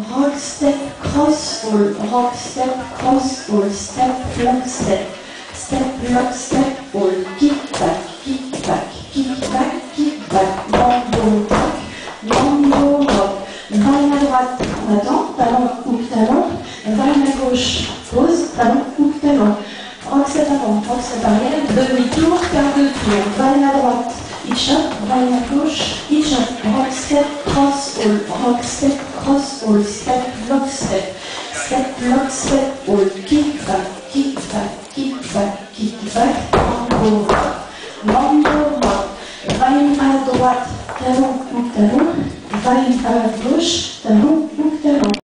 rock, step, cross, fall, rock, step, cross, fall, step, lock, step, fall, kick back, kick back, kick back, kick back, mambo, rock, vaille à droite, on attend, talon, hook, talon, vaille à gauche, pause, talon, hook, talon, rock, step avant, rock, step arrière, demi-tour, quart de tour, vaille à droite, hitch up, vaille à gauche, hitch up, rock, step, cross, all, rock, step, cross, all, step, lock, step, all, kick back,